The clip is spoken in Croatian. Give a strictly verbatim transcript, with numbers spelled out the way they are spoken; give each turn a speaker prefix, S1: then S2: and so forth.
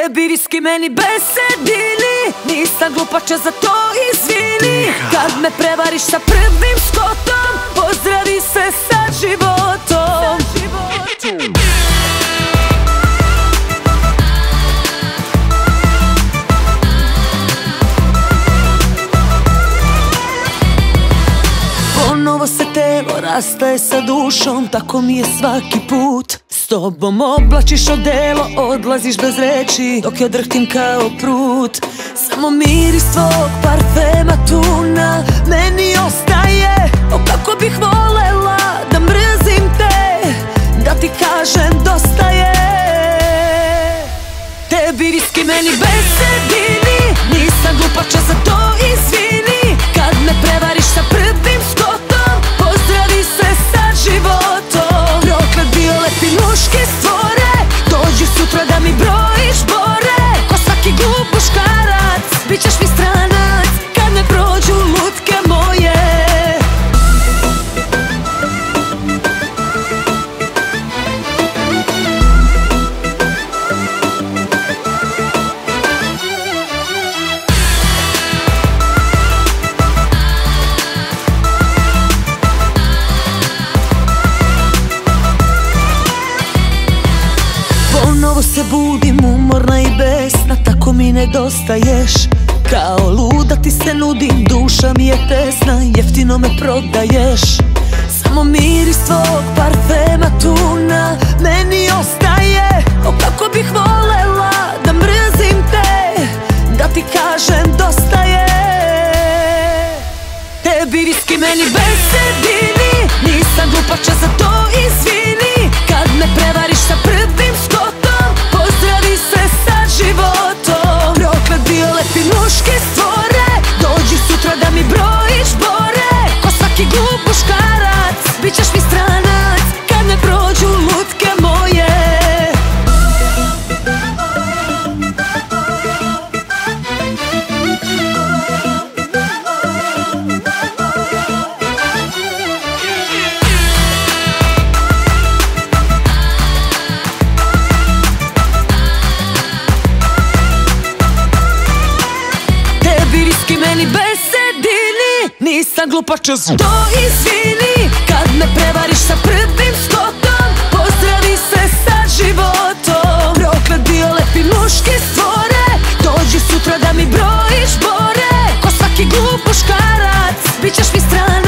S1: Tebi riski, meni besedili, nisam glupača, za to izvini. Kad me prevariš sa prvim skotom, pozdravi se sa životom. Ponovo se telo rastaje sa dušom, tako mi je svaki put. S tobom oblačiš odelo, odlaziš bez reči, dok ja drhtim kao prut. Samo miris tvog parfema tu na meni ostaje. O kako bih volela da mrzim te, da ti kažem dosta je. Tebi riski, meni besedini, nisam glupača, za to izvini. Kad me prevariš sa prvim skotom, pozdravi se sa životom. Proklet bio lepi muški stvore, dođi sutra da mi brojiš bore. Ko svaki glup muškarac, bit ćeš mi stranac kad me prođu lutke moje. Ponovo se budim umorna i besna, tako mi nedostaješ. Kao luda ti se nudim, duša mi je tesna, jeftino me prodaješ. Samo miris tvog parfema tu na meni ostaje. O kako bih volela da mrzim te, da ti kažem dosta je. Tebi riski, meni besedini, nisam glupača, za to izvini. Kad me prevariš sa prvim skotom, pozdravi se sa životom. Proklet bio lepi muški stvore, dođi sutra da mi brojiš bore. Ko svaki glup muškarac, bit ćeš mi stranac kad me prođu lutke moje. Meni besedini, nisam glupača, za to izvini. Kad me prevariš sa prvim skotom, pozdravi se sa životom. Proklet bio lepi muški stvore, dođi sutra da mi brojiš bore. Ko svaki glup muškarac, bit ćeš mi stranac